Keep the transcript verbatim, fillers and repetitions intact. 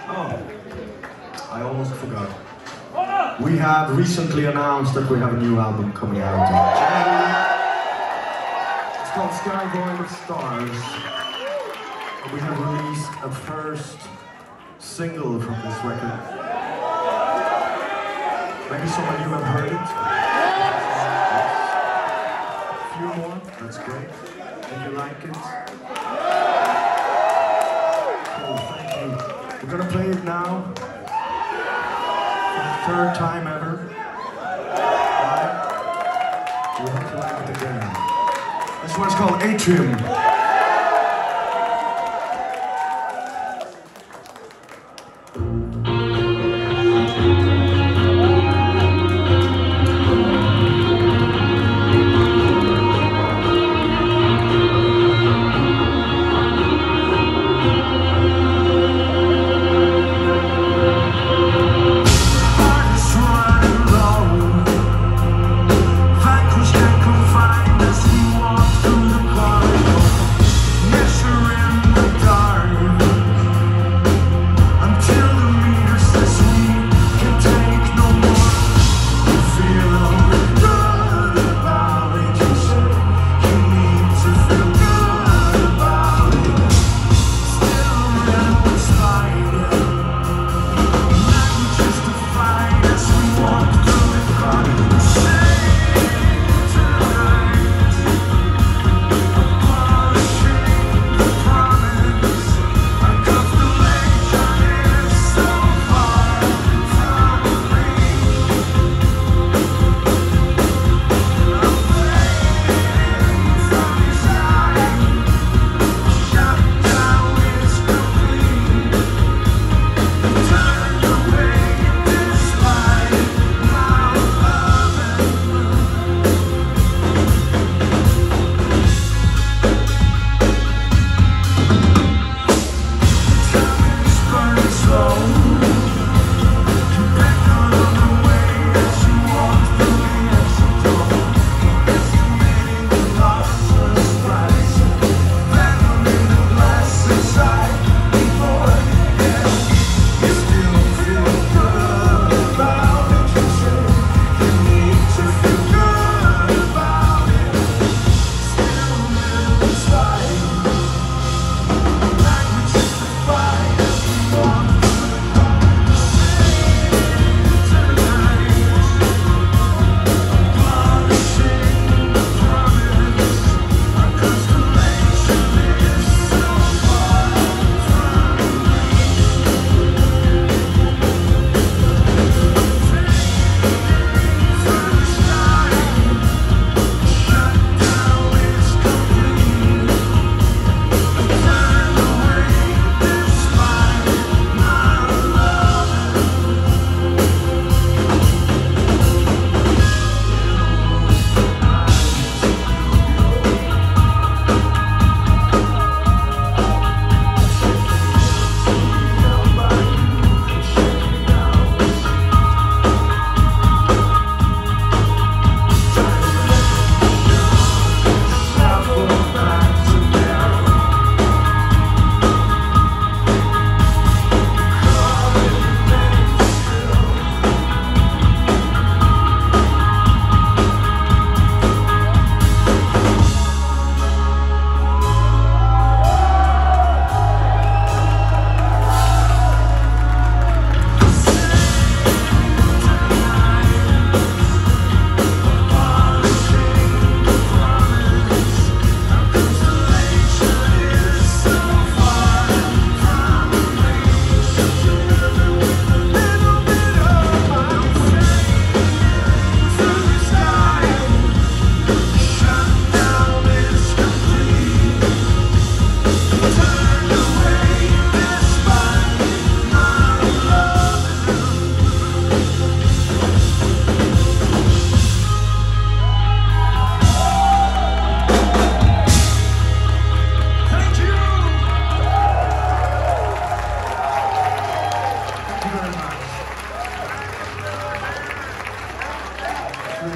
Oh, I almost forgot. We have recently announced that we have a new album coming out in January. It's called Sky Void of Stars. And we have released a first single from this record. Maybe some of you have heard it. A few more, that's great. If you like it. Cool, thank you. We're gonna play it now. For the third time ever. Right? You have to like it again. This one's called Atrium. Fighting